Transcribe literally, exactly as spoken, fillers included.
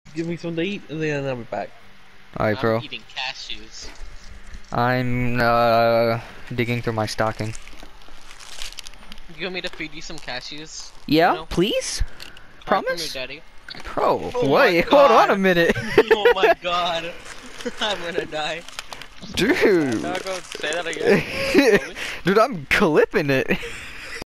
give me something to eat, and then I'll be back. Alright, I'm bro. eating cashews. I'm uh digging through my stocking. You want me to feed you some cashews? Yeah, You know? please? Right from your Promise? daddy. Bro, Oh my wait, hold on God. a minute. Oh my god. I'm gonna die. Dude. Doggo, say that again. Dude, I'm clipping it.